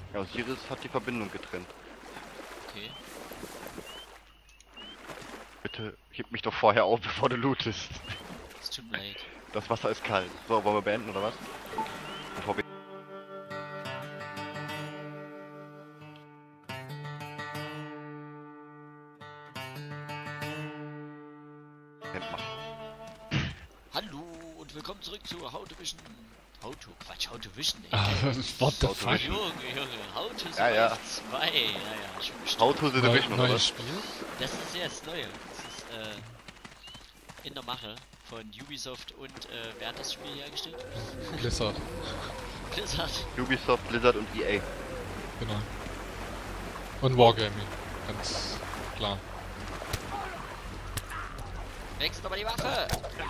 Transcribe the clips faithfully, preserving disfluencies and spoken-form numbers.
Ja, Osiris hat die Verbindung getrennt. Okay. Bitte heb mich doch vorher auf, bevor du lootest. Es tut mir leid. Das Wasser ist kalt. So, wollen wir beenden oder was? Bevor wir machen. Hallo und willkommen zurück zu How to Vision. How to, Quatsch, How to Vision, ey. Ah, what the How to fuck? Vision. Junge, Junge, How to Ja, ja. zwei. Ja, ja, schon bestimmt. How to the Neu, Division oder neues was? Spiel? Das ist ja das Neue. Das ist äh, in der Mache von Ubisoft und äh, wer hat das Spiel hergestellt? Blizzard, Blizzard. Ubisoft, Blizzard und E A. genau. Und Wargaming, ganz klar. Wechselt aber die Waffe!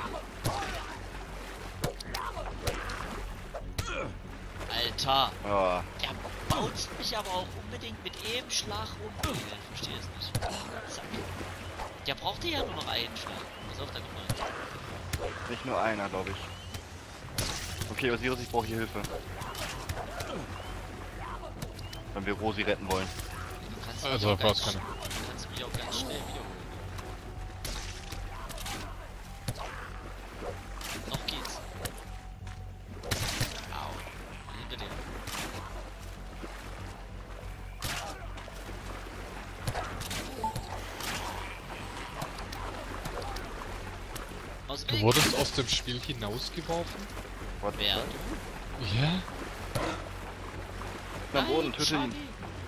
Alter! Ah, Der baut mich aber auch unbedingt mit jedem Schlag rum. Ich verstehe es nicht. Zack. Der brauchte ja nur noch einen Schlag. Pass auf, da kommt noch ein. nicht nur einer, glaube ich. Okay, Osiris, ich brauche hier Hilfe. Wenn wir Rosi retten wollen. Du kannst mich Also, auch ganz, brauchst keine. du kannst mich auch ganz schnell wiederholen. Noch geht's. Au. Hinter dir. Aus dem Du Weg. wurdest aus dem Spiel hinausgeworfen? What? Wer? Ja? Am Boden, Nein, töte ihn. Charlie.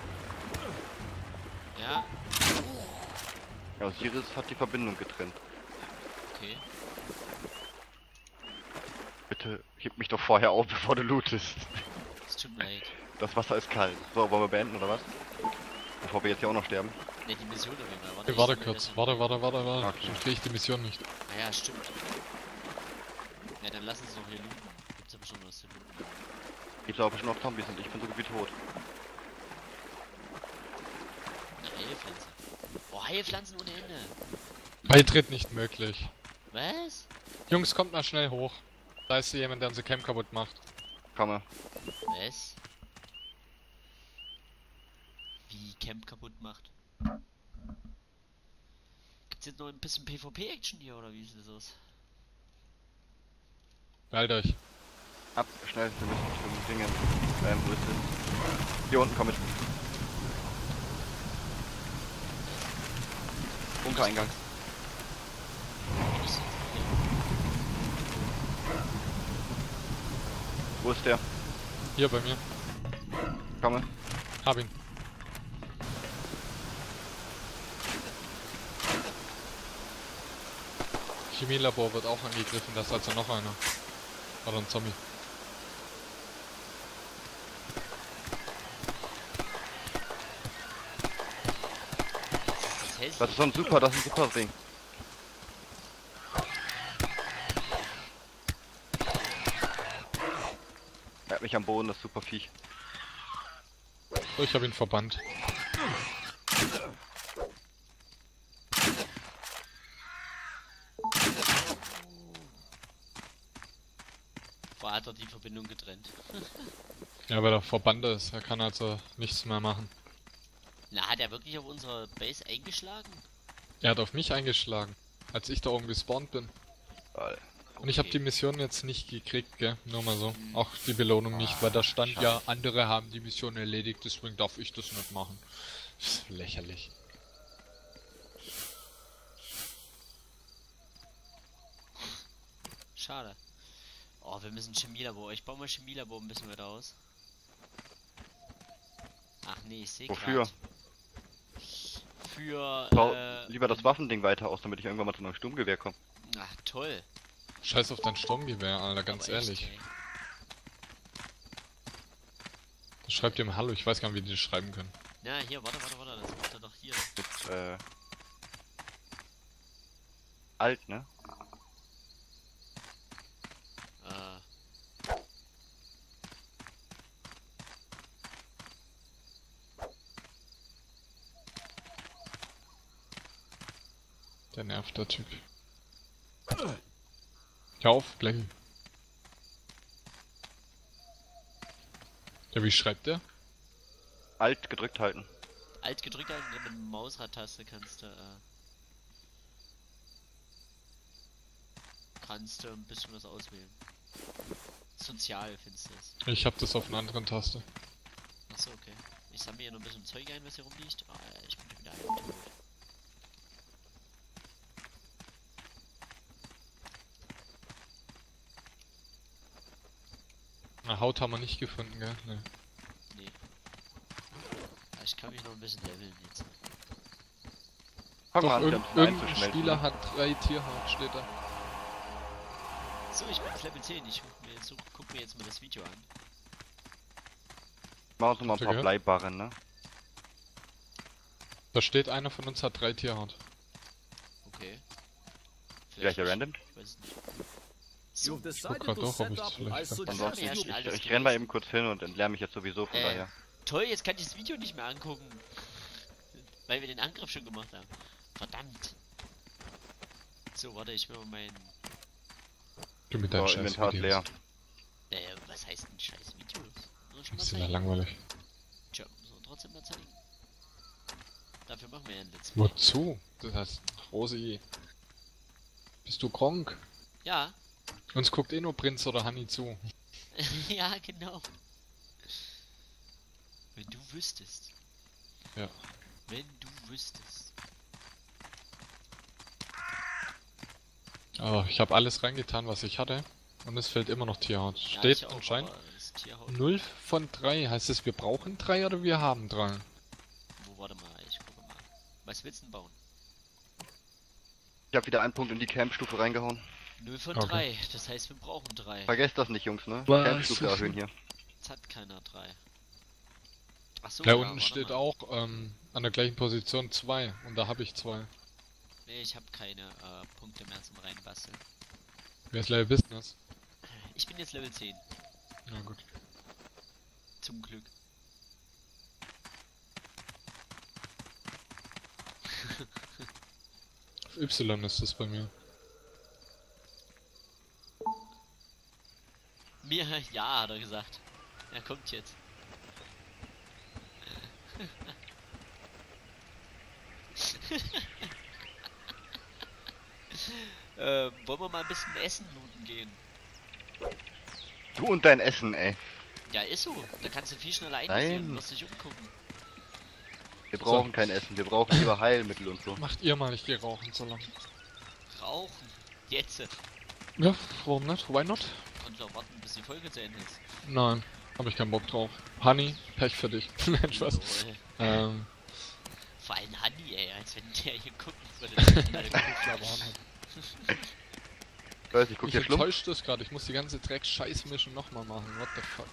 Ja, Ja, Osiris hat die Verbindung getrennt. okay. Bitte heb mich doch vorher auf, bevor du lootest. Es tut mir leid. Das Wasser ist kalt. So, wollen wir beenden oder was? Bevor wir jetzt hier auch noch sterben. Ne, die Mission auf jeden Fall. Okay, ich warte soll mir kurz, das- warte, warte, warte, warte. Okay. Sonst krieg ich die Mission nicht. Ah ja, stimmt. Ja, dann lass uns doch hier looten. Gibt's aber schon was zu looten. Gibt's aber schon noch Zombies und ich bin so gut wie tot. Eine Heilpflanze. Oh, Heilpflanzen ohne Ende. Beitritt nicht möglich. Was? Jungs, kommt mal schnell hoch. Da ist jemand, der unser Camp kaputt macht. Komme. Was? Wie Camp kaputt macht. Gibt's jetzt noch ein bisschen PvP-Action hier oder wie sieht das aus? Beeilt euch. Ab, schnell, wir müssen zum Dingen. Ähm, wo ist es? Hier unten, komm mit. Bunkereingang. Ich sitze hier. Wo ist der? Hier bei mir. Komme. Hab ihn. Chemielabor wird auch angegriffen, da ist also noch einer. Oder ein Zombie. Das hält Das ist so ein super, das ist ein super Ding. Er hat mich am Boden, das super Viech. So, ich habe ihn verbannt. Boah, hat er die Verbindung getrennt. Ja, weil er verbannt ist. Er kann also nichts mehr machen. Na, hat er wirklich auf unsere Base eingeschlagen? Er hat auf mich eingeschlagen, als ich da oben gespawnt bin. Geil. Und ich habe die Okay. Mission jetzt nicht gekriegt, gell? Nur mal so. Mhm. Auch die Belohnung nicht, weil da stand schade. ja, andere haben die Mission erledigt, deswegen darf ich das nicht machen. Das ist lächerlich. Schade. Oh, wir müssen Chemielabor. Ich baue mal Chemielabor ein bisschen weiter aus. Ach nee, ich sehe Wofür? grad. Für. Bau äh, lieber das Waffending weiter aus, damit ich irgendwann mal zu einem Sturmgewehr komme. Ach toll. Scheiß auf dein Sturmgewehr, Alter, ganz Aber echt, ehrlich. ey. Schreibt ihm Hallo, ich weiß gar nicht, wie die das schreiben können. Na, hier, warte, warte, warte. Das macht er doch hier. Mit, äh... Alt, ne? Äh. Der nervt, der Typ. Hör auf, gleich. Ja, wie schreibt der? Alt gedrückt halten. Alt gedrückt halten und mit der Mausradtaste kannst du, äh, kannst du ein bisschen was auswählen. Sozial findest du es. Ich hab das auf einer anderen Taste. Achso, okay. Ich sammle hier noch ein bisschen Zeug ein, was hier rumliegt. Ah, ich bin schon wieder tot. Na, Haut haben wir nicht gefunden, gell? Nee. Nee. Ah, ich kann mich noch ein bisschen leveln jetzt. Fang Doch, mal an, irg ganz irgendein einzuschmelzen. Spieler hat drei Tierhaut, steht da. So, ich bin jetzt Level zehn. Ich guck mir jetzt, so, guck mir jetzt mal das Video an. Machen uns noch mal ein Habt ihr paar gehört? Bleibarren, ne? Da steht, einer von uns hat drei Tierhaut. Okay. Vielleicht ja nicht. random? Ich weiß es nicht. So, You've guck decided grad to doch, ob set ich's up vielleicht I hab. suggest Ansonsten, ja ich, schon ich, alles ich renn mal gelesen. eben kurz hin und entleer mich jetzt sowieso, von Äh. daher. toll, jetzt kann ich das Video nicht mehr angucken. Weil wir den Angriff schon gemacht haben. Verdammt. So, warte, ich will mal mein... Du mit So, deinen scheiß Inventar ist leer. Videos. Äh, was heißt denn scheiß Videos? Soll ich mal Das sind ja zeigen? langweilig. Tja, so trotzdem mal zeigen. Dafür machen wir ja ein Let's Play. Wozu? Das heißt, Rosi. Bist du krank? Ja, Uns guckt eh nur Prinz oder Hanni zu. ja, genau. Wenn du wüsstest. Ja. Wenn du wüsstest. Aber ich habe alles reingetan, was ich hatte. Und es fällt immer noch Tierhaut. Ja, Steht ich auch, anscheinend aber das Tierhaut. null von drei. Heißt es, wir brauchen drei oder wir haben drei? Wo, warte mal, ich gucke mal. Was willst du denn bauen? Ich habe wieder einen Punkt in die Campstufe reingehauen. null von Okay. drei. Das heißt, wir brauchen drei. Vergesst das nicht, Jungs, ne? Was? Campstufe erhöhen hier. Jetzt hat keiner drei. Achso, Da ja, unten warte steht mal. auch ähm, an der gleichen Position zwei. Und da habe ich zwei. Nee, ich habe keine äh, Punkte mehr zum reinbasteln. Wer ist Level Business? Ich bin jetzt Level zehn. Na gut. Zum Glück. Auf Y ist das bei mir. Mir, ja, hat er gesagt. Er kommt jetzt. ähm, wollen wir mal ein bisschen Essen looten gehen? Du und dein Essen, ey. Ja, ist so. Da kannst du viel schneller Nein. einstellen und musst dich umgucken. Wir brauchen kein Essen, wir brauchen lieber Heilmittel und so. Macht ihr mal, ich geh rauchen so lang. Rauchen. Jetzt. Ja, warum nicht? Why not? Und noch warten, bis die Folge zu Ende ist. Nein, habe ich keinen Bock drauf. Honey, Pech für dich. Nein, Spaß. Lol. Ähm, Vor allem Hanni, ey, als wenn der hier gucken würde. Ich weiß nicht, guck ich dir Schlumpf. enttäuscht das gerade. Ich muss die ganze Dreck-Scheiß-Mission nochmal machen. What the fuck?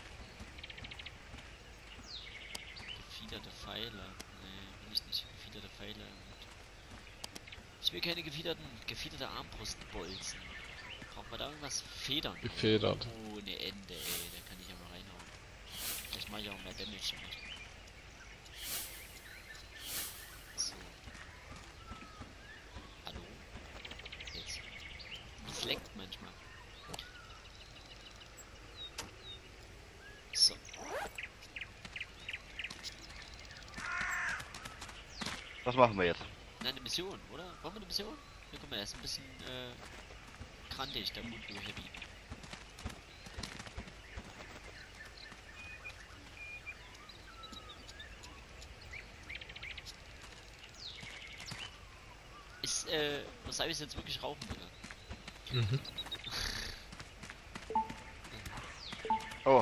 Gefiederte Pfeile. Nee, will ich nicht. Gefiederte Pfeile. Ich will keine gefiederten, gefiederte Armbrustbolzen. Braucht man da irgendwas? Federn. Gefedert. Ohne Ende, ey. Da kann ich ja mal reinhauen. Vielleicht mache ich auch mehr Damage damit. So. Hallo? Jetzt. Es leckt manchmal. So. Was machen wir jetzt? Na, eine Mission, oder? Wollen wir eine Mission? Ja, guck mal, er ist ein bisschen, äh, krantig, der Mut nur heavy. Ist, äh, Osiris jetzt wirklich rauchen, oder? Mhm. Oh,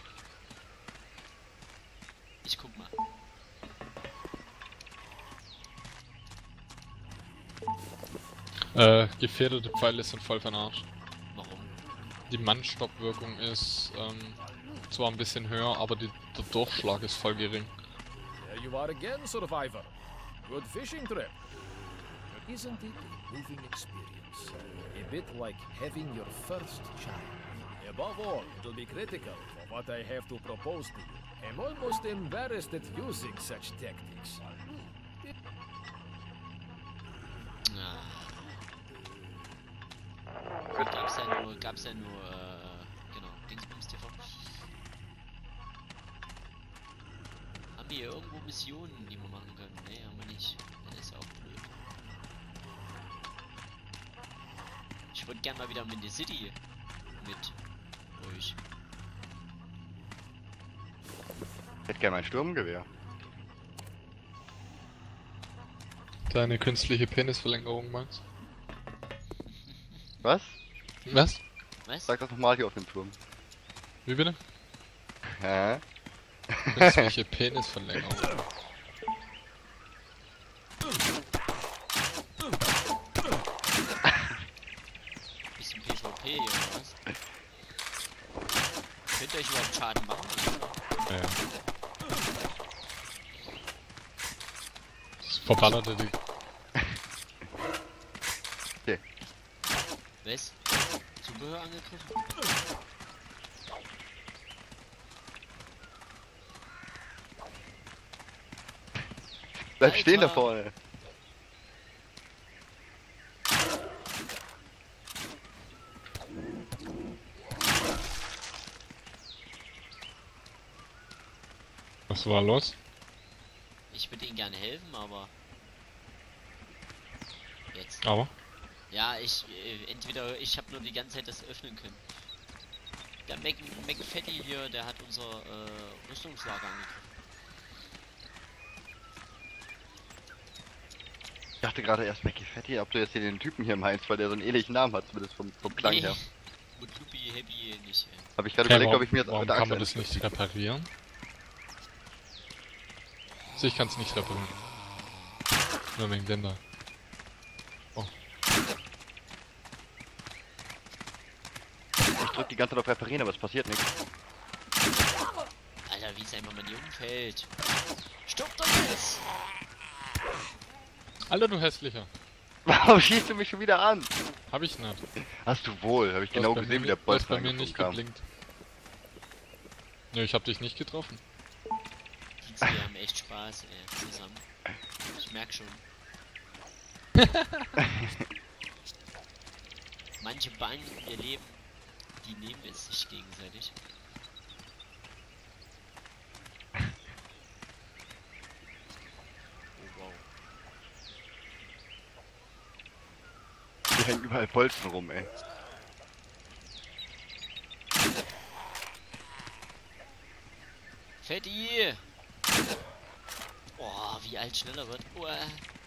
Ich guck mal. Äh, gefederte Pfeile sind voll von Arsch. Warum? Die Mannstoppwirkung ist, ähm, zwar ein bisschen höher, aber die, der Durchschlag ist voll gering. There you are again, Survivor. Good fishing trip. Isn't it a moving experience? A bit like having your first child. Above all, it'll be critical for what I have to propose to you. I'm almost embarrassed at using such tactics. Ah. Gab's ja nur, gab's ja nur, äh, genau, Dingsbums T V. wir hier irgendwo Missionen, die wir machen können? Nee, haben wir nicht. Das ist auch blöd. Ich würde gerne mal wieder mit der City mit euch. Ich hätte gerne mein Sturmgewehr. Deine künstliche Penisverlängerung, Max. Was? Was? Was? Sag das nochmal hier auf dem Turm. Wie bitte? Hä? Künstliche Penisverlängerung. Bisschen PvP oder was? Könnt ihr euch überhaupt Schaden machen? Ja. Das verballerte die. Okay. Was? Zubehör angegriffen? Bleib stehen da Alter. vorne. Was war los? Ich würde ihnen gerne helfen, aber... Jetzt. Aber? Ja, ich... Äh, entweder ich habe nur die ganze Zeit das öffnen können. Der Mac McFatty hier, der hat unser äh, Rüstungslager angegriffen. Ich dachte gerade erst Mackie Fatty, ob du jetzt hier den Typen hier meinst, weil der so einen ähnlichen Namen hat, zumindest vom, vom Klang her. Mit Lupi, Happy nicht. Äh. Habe ich gerade Okay, überlegt, warum, ob ich mir jetzt warum mit der kann Axt man das nicht reparieren? Also ich kann es nicht reparieren. Nur wegen dem da. Oh. Ich drück die ganze Zeit auf Reparieren, aber es passiert nichts. Alter, wie es einfach mal nie umfällt. Stopp doch jetzt! Alter, du hässlicher. Warum schießt du mich schon wieder an? Hab ich nicht. Hast du wohl, habe ich Du hast genau bei gesehen, mir wie der nicht- du hast Bolzen bei mir nicht angeflogen kam. geblinkt. Nö, ich hab dich nicht getroffen. Die zwei haben echt Spaß, ey, zusammen. Ich merk schon. Manche Banden ihr Leben, die nehmen es sich gegenseitig. Oh wow. Hier hängen überall Bolzen rum, ey. Fetti! Oh, wie alt schneller wird. Oh, äh.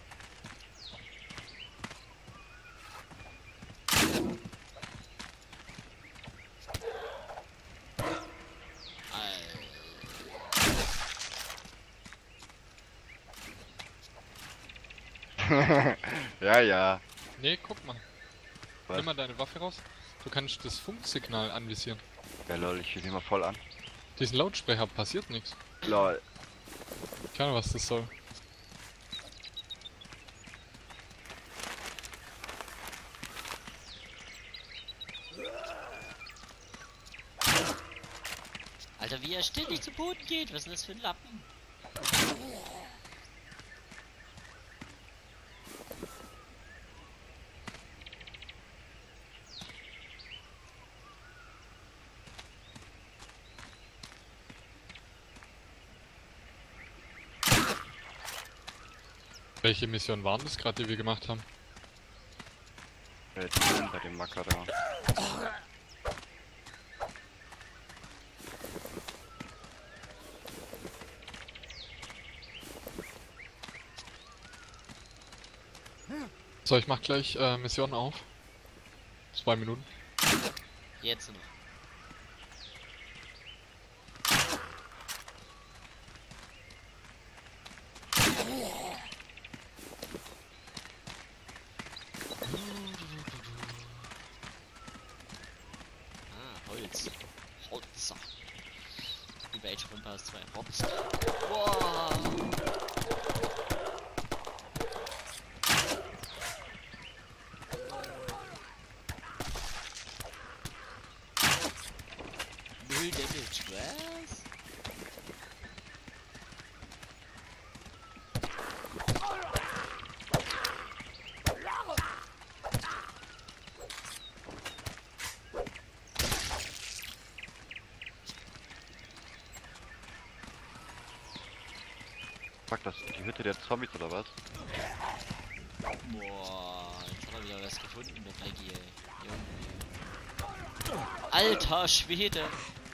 Ja, ja. Nee, guck mal. Was? Nimm mal deine Waffe raus. Du kannst das Funksignal anvisieren. Ja, lol, ich schieße ihn mal voll an. Diesen Lautsprecher passiert nichts. Lol. Keine Ahnung, was das soll. Alter, wie er ständig zu Boden geht. Was ist denn das für ein Lappen? Welche Mission waren das gerade, die wir gemacht haben? Jetzt oben bei dem Macker da. So, ich mach gleich äh, Mission auf. Zwei Minuten. Jetzt noch. Ah, Holz. Holzer. Über Age of Empires zwei. Holz. Wow. Null Damage, was? fuck, das die Hütte der Zombies oder was? Boah, jetzt hat er wieder was gefunden, der Blackie, ey. Junge. Alter Schwede!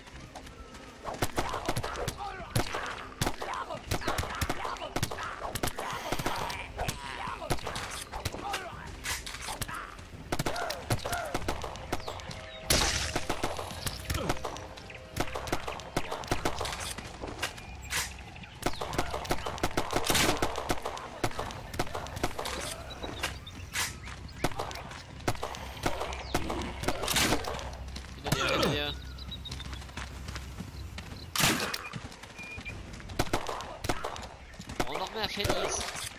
Oh, noch mehr Fettis.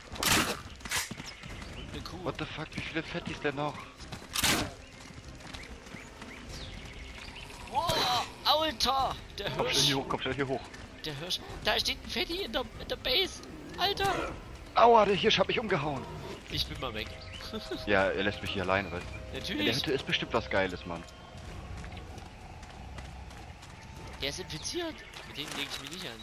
Und eine Kuh. What the fuck, wie viele Fettis denn noch? Oh, Alter! Der Komm schnell Hirsch. hier hoch, komm schnell hier hoch. Der Hirsch. Da steht ein Fetti in der, in der Base. Alter! Aua, der Hirsch hat mich umgehauen. Ich bin mal weg. Ja, er lässt mich hier alleine, weißt du. In der Natürlich. Hütte ist bestimmt was Geiles, Mann. Der ist infiziert. Mit dem lege ich mich nicht an.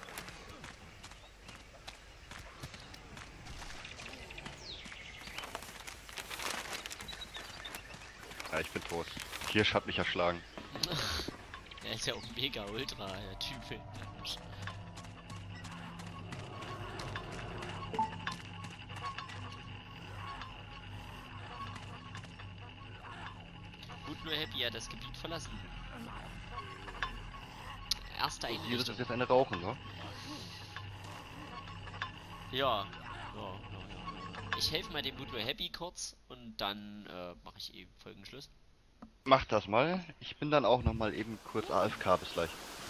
Ja, ich bin tot. Hirsch hat mich erschlagen. Der ist ja auch mega ultra, der Typ. Der Hirsch. Gut, nur Happy hat das Gebiet verlassen. Erste Hier ist Einrichtung. jetzt eine Rauchen, ne? Ja. Ja, ja, ja. Ich helfe mal dem Bootlow Happy kurz und dann äh, mache ich eben Folgenschluss. Mach das mal. Ich bin dann auch noch mal eben kurz A F K, bis gleich.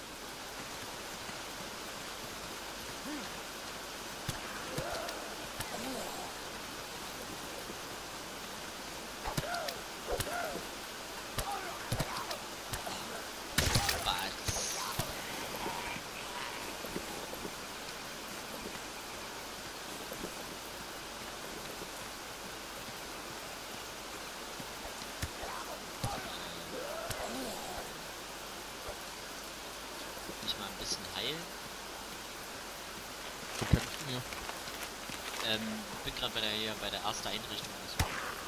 Mich mal ein bisschen heilen. Wo kämpfen wir? Ähm, bin gerade bei der hier bei der ersten Einrichtung. Also.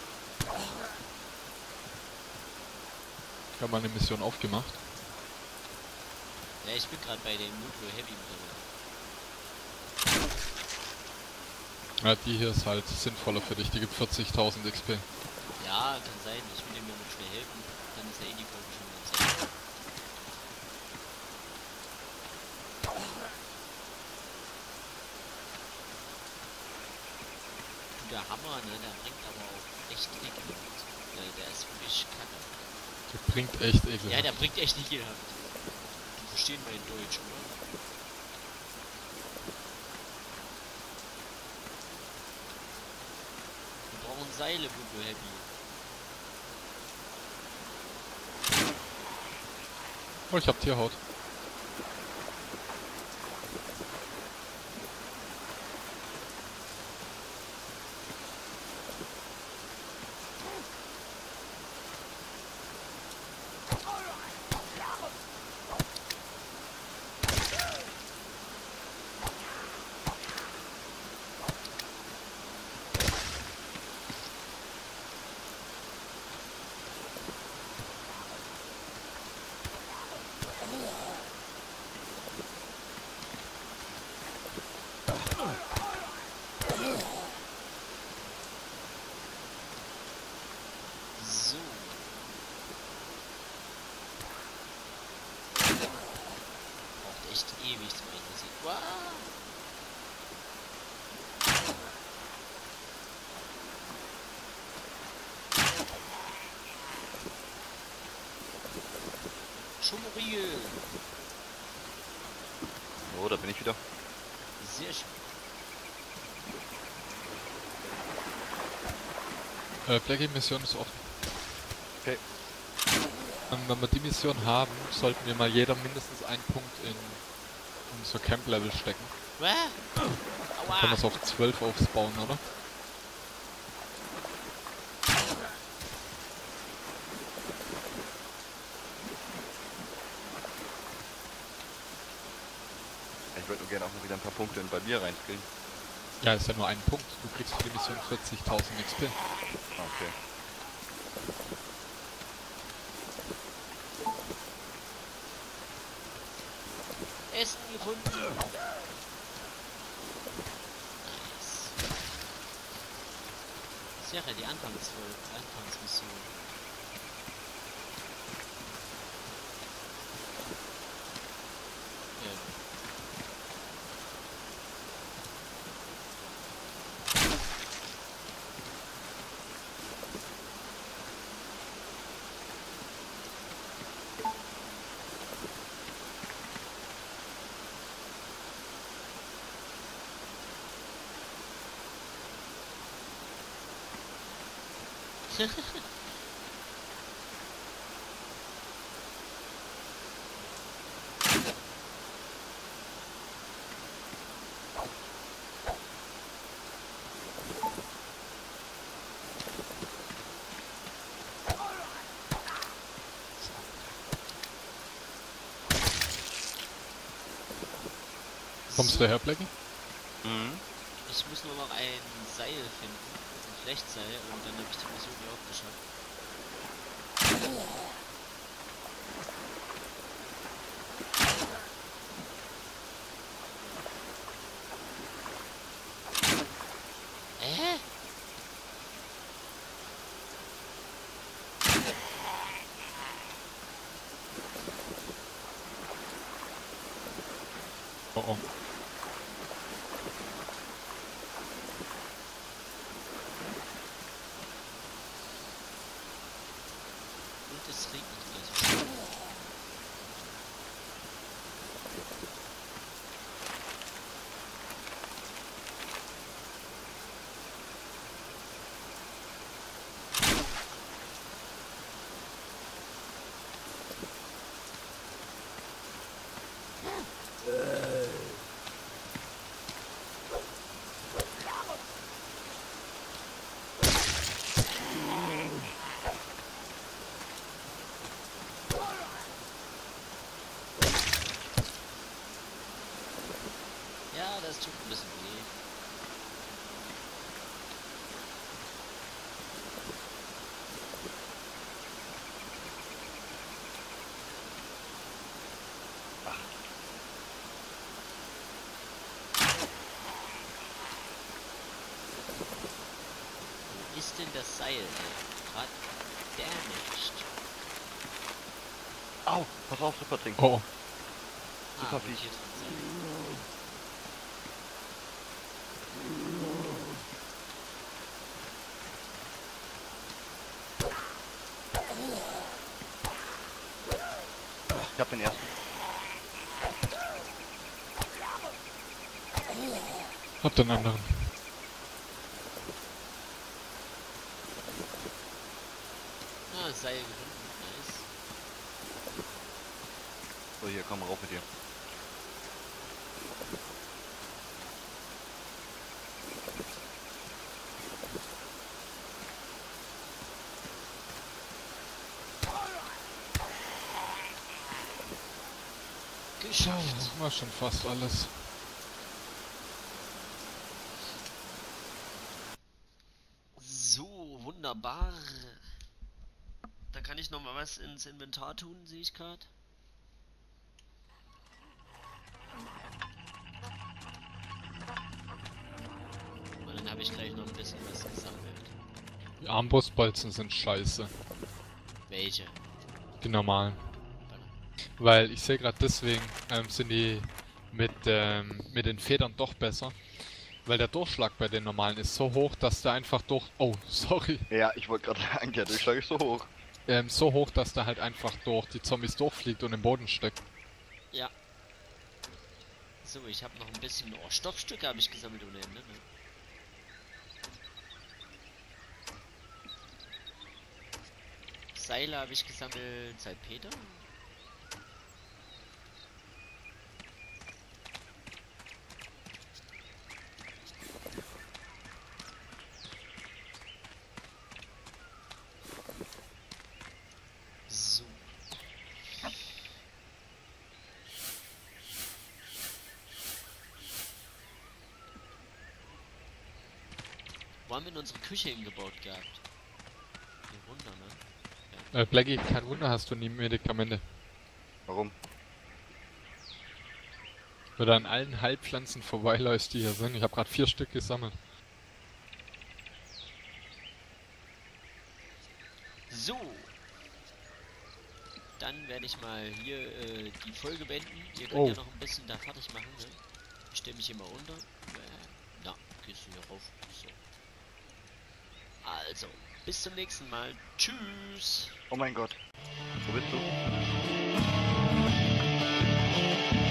Ich habe meine Mission aufgemacht. Ja, ich bin gerade bei dem Bootlow Heavy drin. Ja, die hier ist halt sinnvoller für dich. Die gibt vierzigtausend X P. Ja, kann sein. Ich will dem ja noch schnell helfen. Dann ist ja eh die Folge schon wieder Zeit. Der Hammer, ne, der bringt aber auch echt ekelhaft. Der, der ist wirklich kacke. Der bringt echt ekelhaft. Ja, der bringt echt ekelhaft. Die verstehen mein Deutsch, oder? Wir brauchen Seile, Bootlow Happy. Oh, ich hab Tierhaut. So. Braucht echt ewig zum Einrisieren. Wow. Schummerriegel. Oh, da bin ich wieder. Sehr schön. Äh, Blackie, Mission ist offen. Okay. Ähm, wenn wir die Mission haben, sollten wir mal jeder mindestens einen Punkt in unser Camp-Level stecken. Wow. Dann Aua. können wir es auf zwölf aufbauen, oder? Ich würde nur gerne auch mal wieder ein paar Punkte in Barbier reinskillen. Ja, ist ja nur ein Punkt. Du kriegst für die Mission vierzigtausend X P. Okay. Essen gefunden. Nice. Das wäre die Anfangs Anfangsmission. Ja. Kommst du her, Blackie? Mhm. Ich muss nur noch ein Seil finden, ein Flechtseil, und dann habe ich die Mission hier auch geschafft. Hä? Oh oh. Und es regnet wieder so. Ja, das tut ein bisschen weh. Wo ist denn das Seil? Gerade damaged. Au, pass auf, super Ding. Oh, Super Ah, Viech. hier drin Seil. Ich hab den ersten. hab den anderen. Ah, Seil gefunden. Nice. So, hier, komm rauf mit dir. Geschafft. War schon fast alles. So, wunderbar. Da kann ich noch mal was ins Inventar tun, sehe ich gerade. Und dann habe ich gleich noch ein bisschen was gesammelt. Die Armbrustbolzen sind scheiße. Welche? Die normalen. Weil ich sehe gerade deswegen ähm, sind die mit, ähm, mit den Federn doch besser. Weil der Durchschlag bei den normalen ist so hoch, dass der einfach durch... Oh, sorry. Ja, ich wollte gerade sagen, der Durchschlag ist so hoch. Ähm, so hoch, dass der halt einfach durch die Zombies durchfliegt und im Boden steckt. Ja. So, ich habe noch ein bisschen... Oh, Stoffstücke habe ich gesammelt ohne Ende, ne? Seile habe ich gesammelt seit Peter. So. haben wir in unsere Küche hingebaut gehabt? Kein Wunder, ne? Äh, Blackie, kein Wunder hast du nie Medikamente. Warum? Weil du an allen Heilpflanzen vorbeiläufst, die hier sind. Ich habe gerade vier Stück gesammelt. So. Dann werde ich mal hier äh, die Folge beenden. Ihr könnt Oh. ja noch ein bisschen da fertig machen, ne? Ich stelle mich immer unter. Äh, na, gehst du hier rauf. So. Also, bis zum nächsten Mal. Tschüss. Oh mein Gott. Wo bist du?